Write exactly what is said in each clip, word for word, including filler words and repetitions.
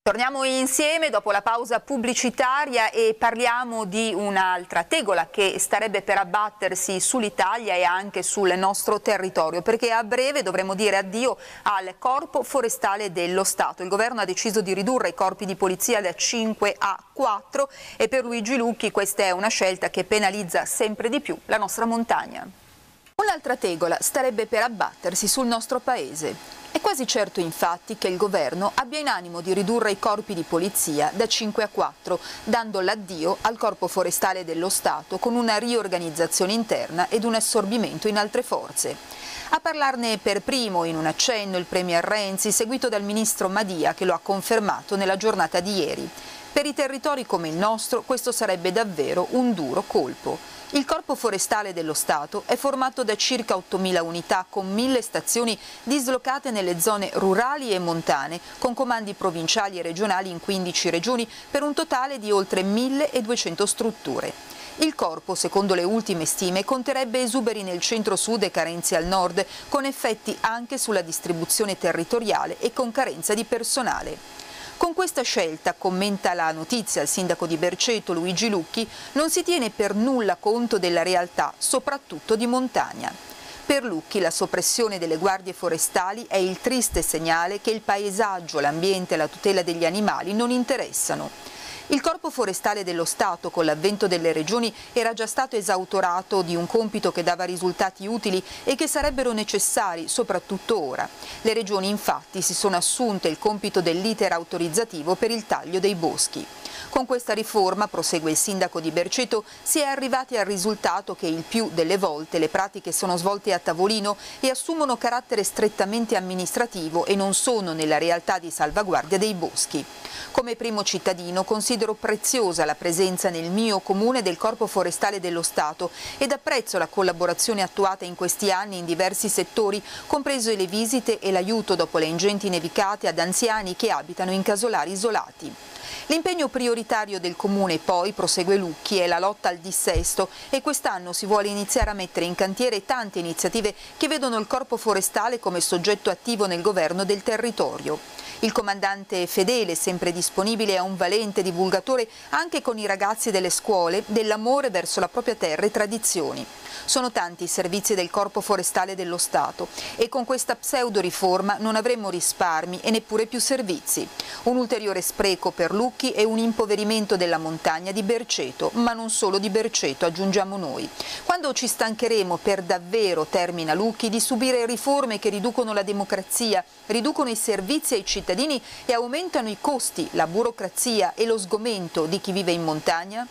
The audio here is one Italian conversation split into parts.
Torniamo insieme dopo la pausa pubblicitaria e parliamo di un'altra tegola che starebbe per abbattersi sull'Italia e anche sul nostro territorio, perché a breve dovremo dire addio al Corpo Forestale dello Stato. Il governo ha deciso di ridurre i corpi di polizia da cinque a quattro e per Luigi Lucchi questa è una scelta che penalizza sempre di più la nostra montagna. Un'altra tegola starebbe per abbattersi sul nostro paese. È quasi certo infatti che il governo abbia in animo di ridurre i corpi di polizia da cinque a quattro, dando l'addio al Corpo Forestale dello Stato con una riorganizzazione interna ed un assorbimento in altre forze. A parlarne per primo in un accenno il premier Renzi, seguito dal ministro Madia che lo ha confermato nella giornata di ieri. Per i territori come il nostro questo sarebbe davvero un duro colpo. Il Corpo Forestale dello Stato è formato da circa ottomila unità con mille stazioni dislocate nelle zone rurali e montane, con comandi provinciali e regionali in quindici regioni per un totale di oltre milleduecento strutture. Il corpo, secondo le ultime stime, conterebbe esuberi nel centro-sud e carenze al nord, con effetti anche sulla distribuzione territoriale e con carenza di personale. Con questa scelta, commenta la notizia il sindaco di Berceto Luigi Lucchi, non si tiene per nulla conto della realtà, soprattutto di montagna. Per Lucchi la soppressione delle guardie forestali è il triste segnale che il paesaggio, l'ambiente e la tutela degli animali non interessano. Il Corpo Forestale dello Stato, con l'avvento delle regioni, era già stato esautorato di un compito che dava risultati utili e che sarebbero necessari, soprattutto ora. Le regioni, infatti, si sono assunte il compito dell'iter autorizzativo per il taglio dei boschi. Con questa riforma, prosegue il sindaco di Berceto, si è arrivati al risultato che il più delle volte le pratiche sono svolte a tavolino e assumono carattere strettamente amministrativo e non sono nella realtà di salvaguardia dei boschi. Come primo cittadino considero preziosa la presenza nel mio comune del Corpo Forestale dello Stato ed apprezzo la collaborazione attuata in questi anni in diversi settori, compreso le visite e l'aiuto dopo le ingenti nevicate ad anziani che abitano in casolari isolati. L'impegno prioritario del comune poi, prosegue Lucchi, è la lotta al dissesto e quest'anno si vuole iniziare a mettere in cantiere tante iniziative che vedono il Corpo Forestale come soggetto attivo nel governo del territorio. Il comandante fedele, sempre disponibile, è un valente divulgatore anche con i ragazzi delle scuole dell'amore verso la propria terra e tradizioni. Sono tanti i servizi del Corpo Forestale dello Stato e con questa pseudo-riforma non avremmo risparmi e neppure più servizi. Un ulteriore spreco per Lucchi e un impoverimento della montagna di Berceto, ma non solo di Berceto, aggiungiamo noi. Quando ci stancheremo per davvero, termina Lucchi, di subire riforme che riducono la democrazia, riducono i servizi ai cittadini e aumentano i costi, la burocrazia e lo sgomento di chi vive in montagna?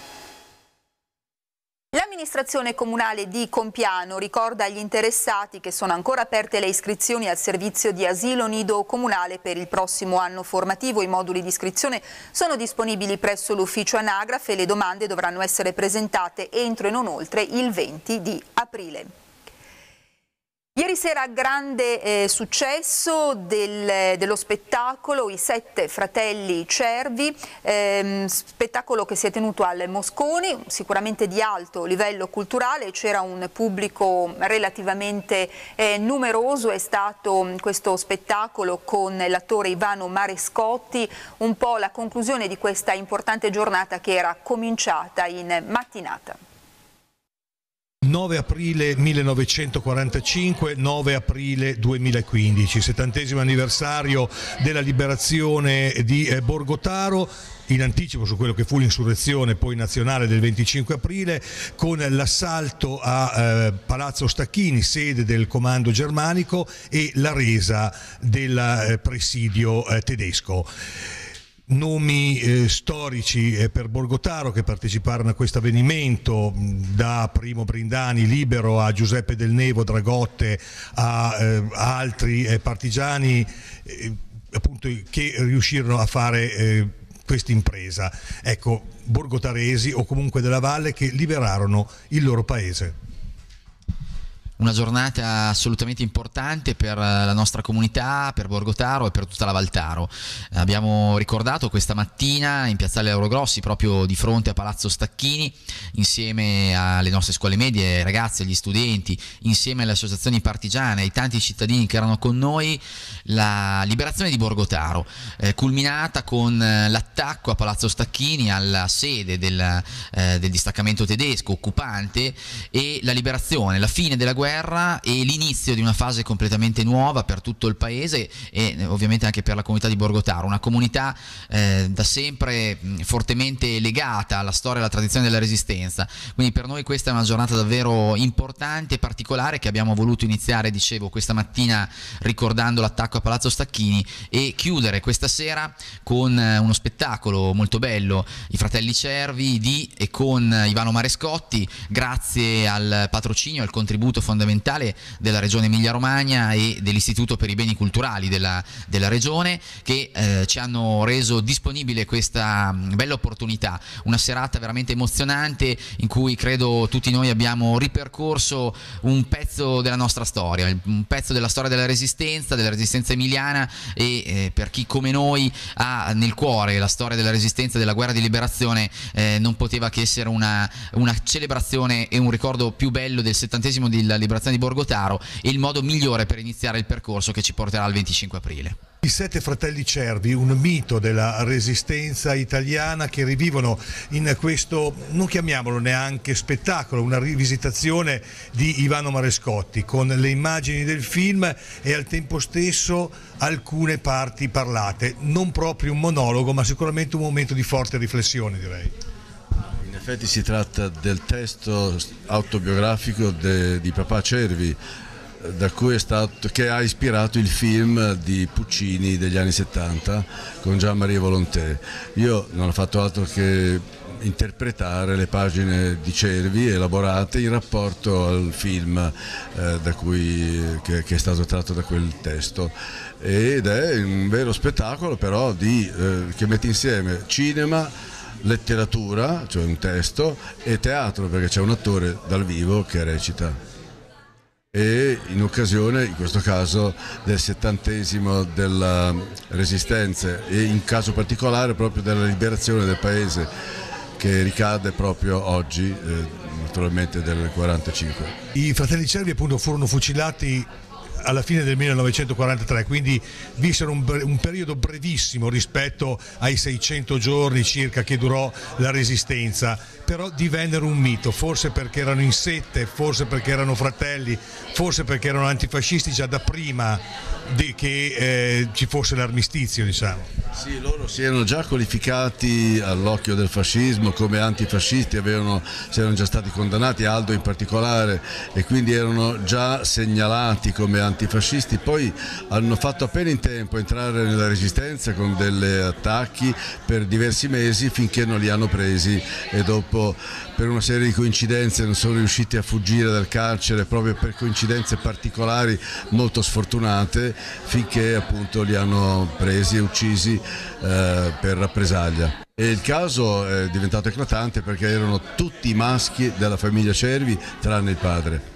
L'amministrazione comunale di Compiano ricorda agli interessati che sono ancora aperte le iscrizioni al servizio di asilo nido comunale per il prossimo anno formativo. I moduli di iscrizione sono disponibili presso l'ufficio anagrafe e le domande dovranno essere presentate entro e non oltre il venti di aprile. Ieri sera grande eh, successo del, dello spettacolo I Sette Fratelli Cervi, ehm, spettacolo che si è tenuto al Mosconi, sicuramente di alto livello culturale, c'era un pubblico relativamente eh, numeroso, è stato questo spettacolo con l'attore Ivano Marescotti, un po' la conclusione di questa importante giornata che era cominciata in mattinata. nove aprile millenovecentoquarantacinque, nove aprile duemilaquindici, settantesimo anniversario della liberazione di Borgotaro, in anticipo su quello che fu l'insurrezione poi nazionale del venticinque aprile, con l'assalto a eh, Palazzo Stacchini, sede del comando germanico, e la resa del eh, presidio eh, tedesco. Nomi eh, storici eh, per Borgotaro che parteciparono a questo avvenimento, da Primo Brindani Libero a Giuseppe Del Nevo Dragotte a, eh, a altri eh, partigiani eh, appunto, che riuscirono a fare eh, questa impresa. Ecco, borgotaresi o comunque della valle che liberarono il loro paese. Una giornata assolutamente importante per la nostra comunità, per Borgotaro e per tutta la Valtaro. Abbiamo ricordato questa mattina in Piazzale Lauro Grossi, proprio di fronte a Palazzo Stacchini, insieme alle nostre scuole medie, ai ragazzi, agli studenti, insieme alle associazioni partigiane, ai tanti cittadini che erano con noi, la liberazione di Borgotaro, eh, culminata con l'attacco a Palazzo Stacchini, alla sede del, eh, del distaccamento tedesco occupante, e la liberazione, la fine della guerra e l'inizio di una fase completamente nuova per tutto il paese e ovviamente anche per la comunità di Borgotaro, una comunità eh, da sempre mh, fortemente legata alla storia e alla tradizione della Resistenza. Quindi per noi questa è una giornata davvero importante e particolare che abbiamo voluto iniziare, dicevo, questa mattina ricordando l'attacco a Palazzo Stacchini e chiudere questa sera con eh, uno spettacolo molto bello, i Fratelli Cervi di e con Ivano Marescotti, grazie al patrocinio e al contributo fondamentale della Regione Emilia-Romagna e dell'Istituto per i Beni Culturali della, della Regione, che eh, ci hanno reso disponibile questa bella opportunità, una serata veramente emozionante in cui credo tutti noi abbiamo ripercorso un pezzo della nostra storia, un pezzo della storia della Resistenza, della Resistenza emiliana e eh, per chi come noi ha nel cuore la storia della Resistenza e della guerra di liberazione eh, non poteva che essere una, una celebrazione e un ricordo più bello del settantesimo della liberazione di Borgotaro e il modo migliore per iniziare il percorso che ci porterà al venticinque aprile. I sette fratelli Cervi, un mito della resistenza italiana che rivivono in questo, non chiamiamolo neanche spettacolo, una rivisitazione di Ivano Marescotti con le immagini del film e al tempo stesso alcune parti parlate, non proprio un monologo ma sicuramente un momento di forte riflessione, direi. In effetti si tratta del testo autobiografico de, di papà Cervi, da cui è stato, che ha ispirato il film di Puccini degli anni settanta con Jean-Marie Volonté. Io non ho fatto altro che interpretare le pagine di Cervi elaborate in rapporto al film eh, da cui, che, che è stato tratto da quel testo, ed è un vero spettacolo però di, eh, che mette insieme cinema, letteratura, cioè un testo, e teatro, perché c'è un attore dal vivo che recita. E in occasione, in questo caso, del settantesimo della Resistenza e in caso particolare proprio della liberazione del paese, che ricade proprio oggi, eh, naturalmente del quarantacinque. I fratelli Cervi appunto furono fucilati alla fine del millenovecentoquarantatré, quindi vissero un, un periodo brevissimo rispetto ai seicento giorni circa che durò la Resistenza, però divennero un mito, forse perché erano in sette, forse perché erano fratelli, forse perché erano antifascisti già da prima di che eh, ci fosse l'armistizio, diciamo. Sì, loro si erano già qualificati all'occhio del fascismo come antifascisti, avevano, si erano già stati condannati, Aldo in particolare, e quindi erano già segnalati come antifascisti. Poi hanno fatto appena in tempo a entrare nella Resistenza con degli attacchi per diversi mesi finché non li hanno presi, e dopo per una serie di coincidenze non sono riusciti a fuggire dal carcere, proprio per coincidenze particolari molto sfortunate, finché appunto li hanno presi e uccisi eh, per rappresaglia. E il caso è diventato eclatante perché erano tutti maschi della famiglia Cervi tranne il padre.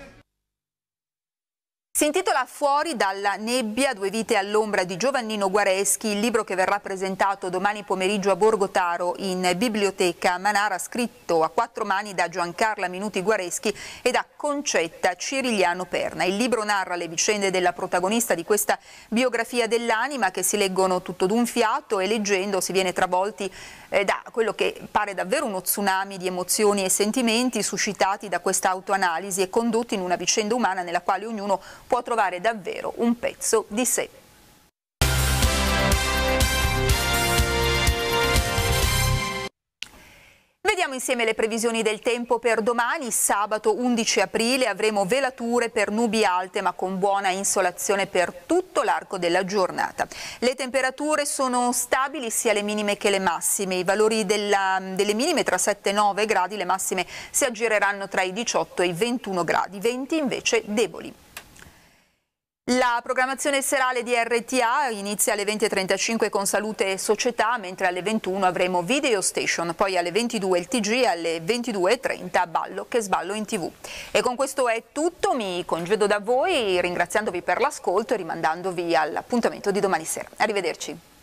Si intitola Fuori dalla nebbia, due vite all'ombra di Giovannino Guareschi, il libro che verrà presentato domani pomeriggio a Borgotaro in biblioteca Manara, scritto a quattro mani da Giancarla Minuti Guareschi e da Concetta Cirigliano Perna. Il libro narra le vicende della protagonista di questa biografia dell'anima che si leggono tutto d'un fiato, e leggendo si viene travolti eh, da quello che pare davvero uno tsunami di emozioni e sentimenti suscitati da questa autoanalisi e condotti in una vicenda umana nella quale ognuno può trovare davvero un pezzo di sé. Vediamo insieme le previsioni del tempo per domani. Sabato undici aprile avremo velature per nubi alte ma con buona insolazione per tutto l'arco della giornata. Le temperature sono stabili sia le minime che le massime. I valori della, delle minime tra sette e nove gradi, le massime si aggireranno tra i diciotto e i ventuno gradi, venti invece deboli. La programmazione serale di R T A inizia alle venti e trentacinque con Salute e Società, mentre alle ventuno avremo Video Station, poi alle ventidue il T G e alle ventidue e trenta Ballo che sballo in tivù. E con questo è tutto, mi congedo da voi ringraziandovi per l'ascolto e rimandandovi all'appuntamento di domani sera. Arrivederci.